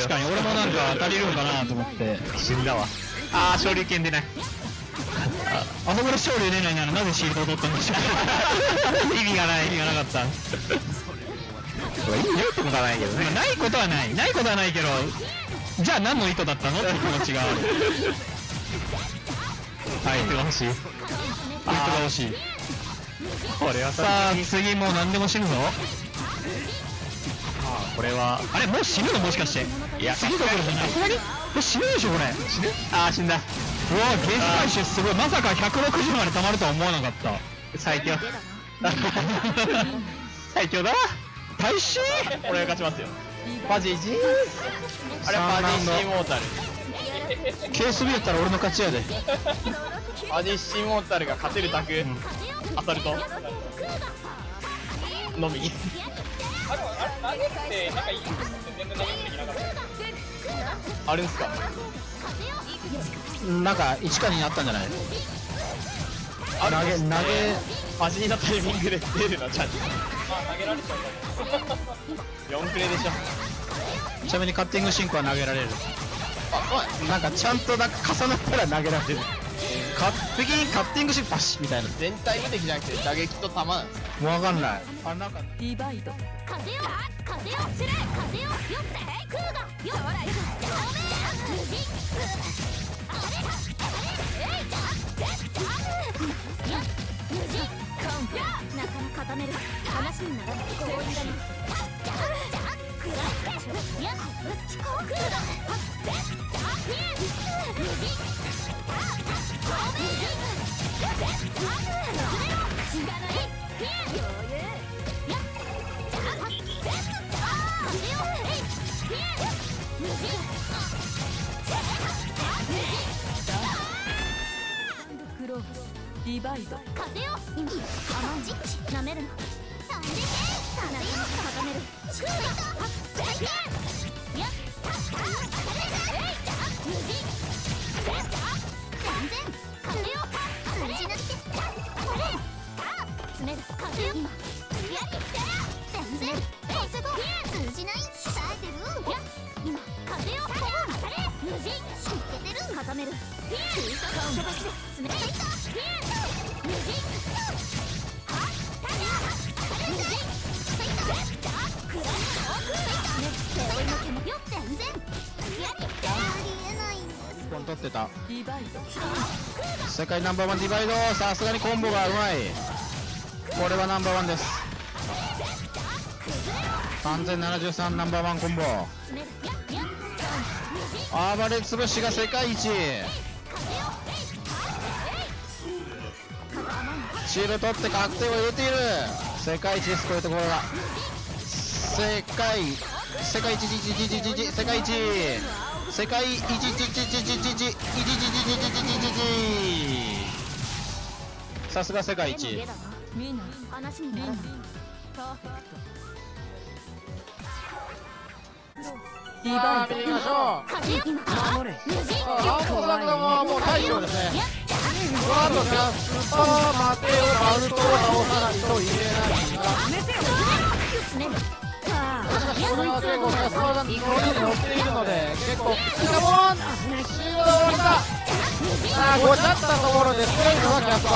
確かに俺もなんか当たりるんかなと思って死んだわ。ああ、昇竜拳出ない。 あそこで勝利出ないならなぜシールドを取ったんでしょう。意味がない、意味がなかった。 意味ないってことはないけどね。 ないことはない、ないことはないけど、じゃあ何の意図だったのって気持ちがある。 はい、手が欲しい。 ウイットが欲しい。 これはさあ次もう何でも死ぬぞ。 これはあれもう死ぬのもしかして。 いや、 次どころじゃない。死ぬでしょこれ。 死ぬ。ああ、死んだ。 うわゲージ回収すごい。まさか160まで溜まるとは思わなかった。 最強。最強だ。 大使俺が勝ちますよ。パジージー。あれパジーシーモータル。 ケースビやったら俺の勝ちやで。 パジーシーモータルが勝てるタク、アサルトのみ。あれってなんかいいんですか？全然投げできなかった。あるんすか？ なんか1か2になったんじゃない？投げパジーのタイミングで出るのちゃんと。まあ投げられちゃうから。4プレでしょ。 ちなみにカッティングシンクは投げられる。 あ、そうや。 なんかちゃんと重なったら投げられる。完璧にカッティングシンクパシッみたいな。 全体無敵じゃなくて打撃と弾なんですか？ もう分かんない。あ、なんかディバイド。 風よ風よ知れ風よよってクーがよわらい無事あれや無事カウントなかなか固める話にならない強引だねじゃくらってや飛行クーだ無事死なない余裕やクローブディバイド。 風よ今甘んじ舐めるのなんでけ風よ固めるクーだ最低や無事全然風よ通じなくて詰める風よ今やり全然通じない耐えてるや今風よ当たれ無事いけてる固める飛ばしで詰めたい無事無事クラッ背負いの毛もよ全然やりえないんです 1本取ってた。 ディバイド。 世界ナンバーワンディバイド。さすがにコンボがうまい。これはナンバーワンです。3073ナンバーワンコンボ。暴れ潰しが世界一。シール取って確定を入れている。世界一です。こういうところが世界一世界一さすが世界一。 ミナ話にならないパーフェクト。 ディバイド。見てみましょう。 風よ守れ。 青本さんがもう大将ですね。この後キャスパーマテオバルトを倒さないと言えないが、 詰めるこれは結構キャスパーが乗りに乗っているので結構きついもん。シールドを置いた。さあごちゃったところで強いのはキャスパ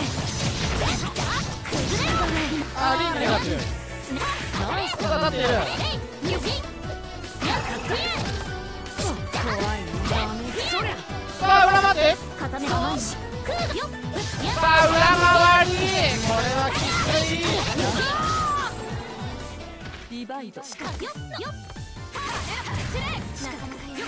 ー。リングが強い。ただ立っている。さあ裏待って。 固めの前にさあ裏回り。これはきつい。 ディバイド。 よっよっなかなかよ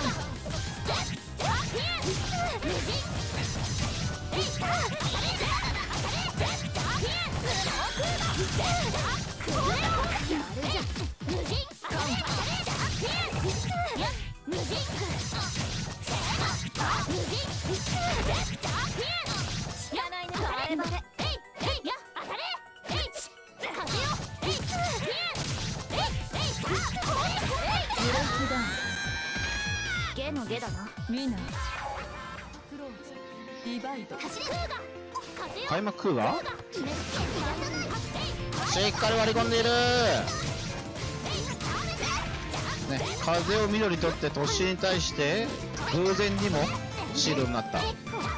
知らないねバレバレや当たれ風よゲのゲだなミナクローズディバイド。 走り風が開幕が決めるしっかり割り込んでいる。 ね、風を緑取って突進に対して偶然にもシールになった。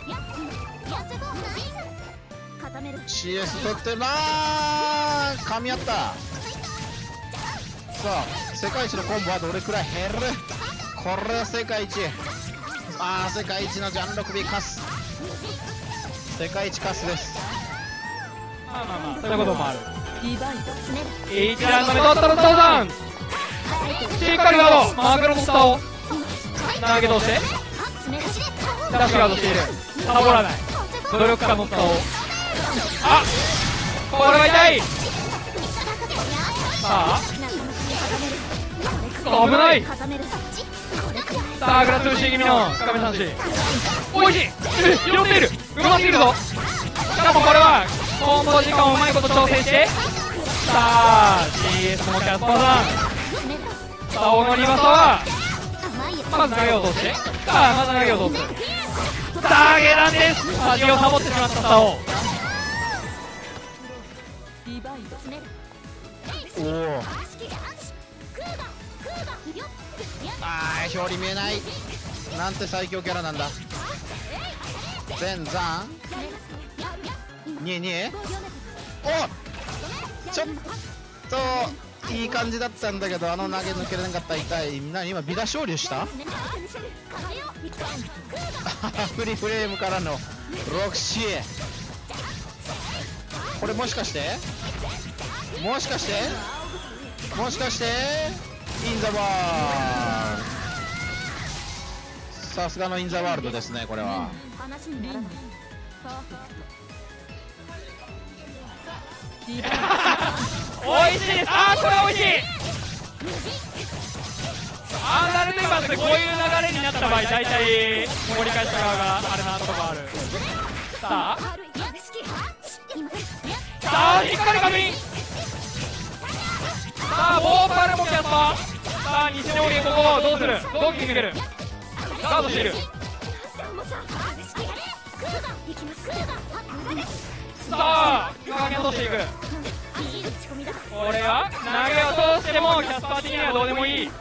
CS 取ってるなー、噛み合った。さあ世界一のコンボはどれくらい減る。これは世界一。世界一のジャンロクビカス、世界一カスです。 まあそういうこともある。 リバイド 1ラウンド目取ったら倒産。しっかりガード、マグロの下を投げ通してダッシュガードしている。サボらない、努力家の下を。これは痛い。さあ危ない。さあグラツーシー気味の深め三振、おいしい。拾っている、うますぎるぞ。しかもこれはコンボ時間をうまいこと調整して、さあ CS のキャスパーさん、さあ小野リバサはまず投げを通して、さあまず投げを通す。さあ下段です。味をサボってしまったサオ。 リバイドおお、表裏見えない。なんて最強キャラなんだ。全山にえにえ、おちょっといい感じだったんだけど、投げ抜けれなかった。痛い。何今ビダ勝利したフリーフレームからのロクシー。これもしかしてインザワールド、さすがのインザワールドですね。これはおいしいです。これはおいしい。なると言いますね。こういう流れになった場合、大体盛り返した側があれなとこある。さあしっかり確認。さあボーパルもキャスパー。さあ西堀ここどうする、どう決める。ガードしている。さあ加減落としていく。これは投げを通してもキャスパー的にはどうでもいい。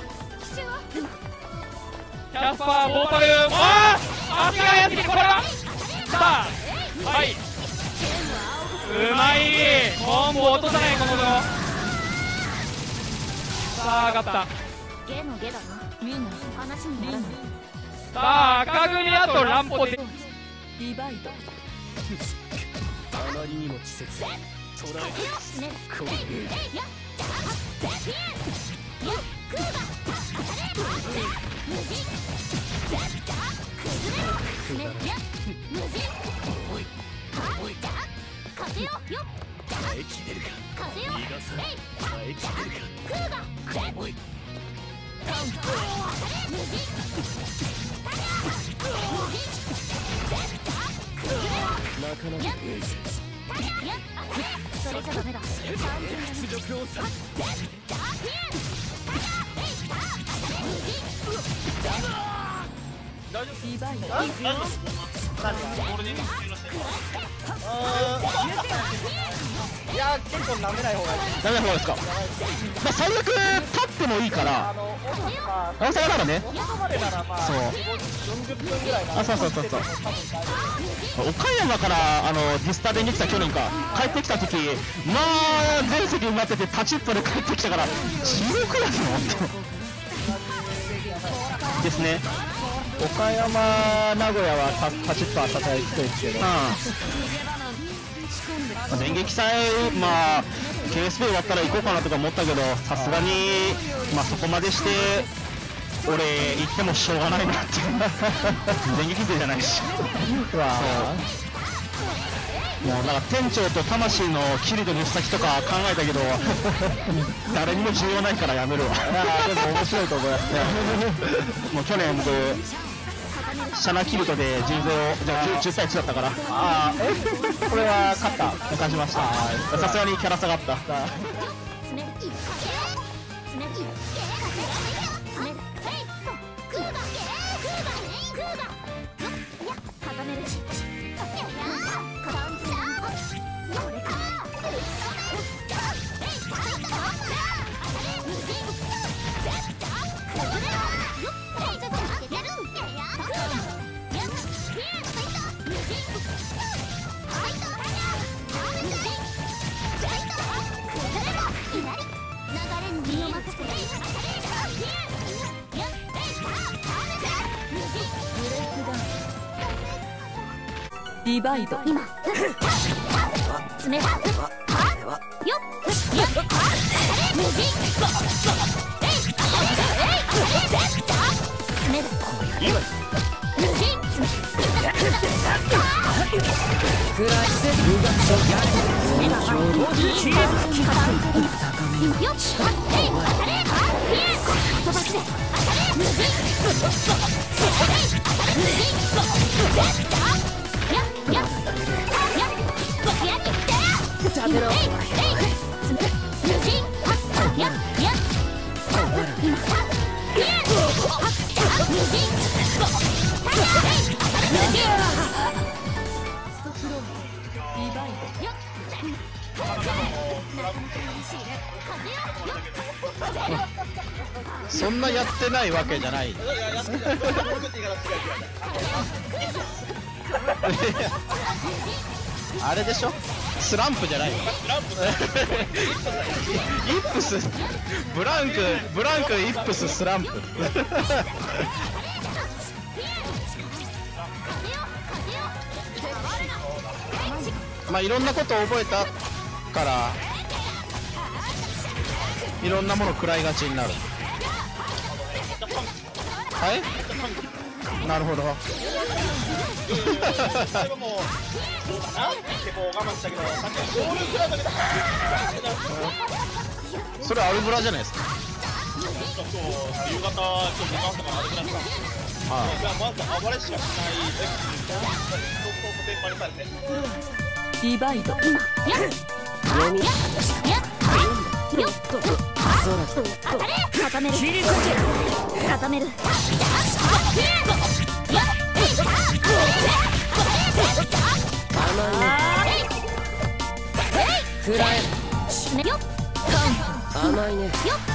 キャスパーボーパル、足がやってきて、これはさあはい、うまい。コンボ落とさないこの子。さあ上がった。さあ赤組あと乱歩でリバイドあまりにも季節捉えこう耐えきれるか。逃がさない。耐えきれるか。おいなかなかそれじゃダメだ。 屈辱をさリバイドいや結構舐めない方がいい。 ダメな方ですか。最悪立ってもいいから大阪ならね。そう岡山からディスタでに来た去年か帰ってきた時、まあ全席になってて立ちっぱで帰ってきたから地獄だぞですね。岡山名古屋は立ちっぱ支えてるんですけど、電撃祭KSP だったら行こうかなとか思ったけど、さすがにそこまでして俺行ってもしょうがないなって電撃勢じゃないしもうなんか店長と魂のキリとの先とか考えたけど誰にも重要ないからやめるわ。でも面白いと思いますね。もう去年僕シャナキルトで人生をじゃあ 10対1だったから、これは勝ちました。さすがにキャラ下がった。 これかディバイド今詰めはよっよっ無人詰める無人クライセルがよっ飛ばすで無人そんなやってないわけじゃない。あれでしょ、スランプじゃないの。イップスブランクイップススランプ。まあいろんなことを覚えたからいろんなもの食らいがちになる。はい、なるほど。それアルブラじゃないですか。夕方ちょっと時間とかあるぐらいですか。まず暴れしかしないディバイド固める固めるくらえ甘いね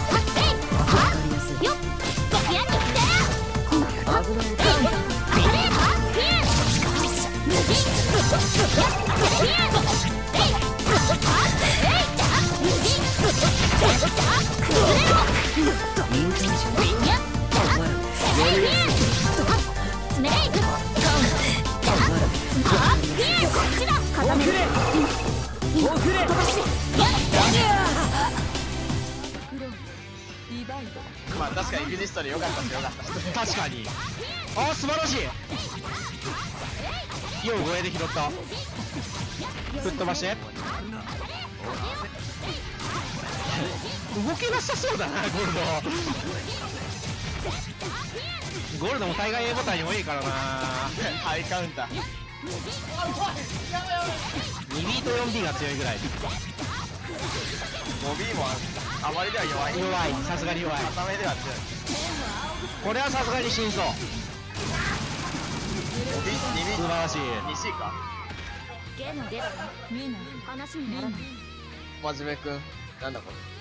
まあ確かにビジストでよかったですよかったです。確かに。あー素晴らしい。よう護衛で拾った。吹っ飛ばして。動けなさそうだなゴールド。ゴールドも大概 A ボタンに多いからな。ハイカウンター。2B と 4B が強いぐらい。5B もあまりでは弱い。弱い、さすがに弱い。固めでは強い。これはさすがに死にそう。素晴らしい。西か。 ゲーム出る話にならない。 真面目くん、なんだこれ。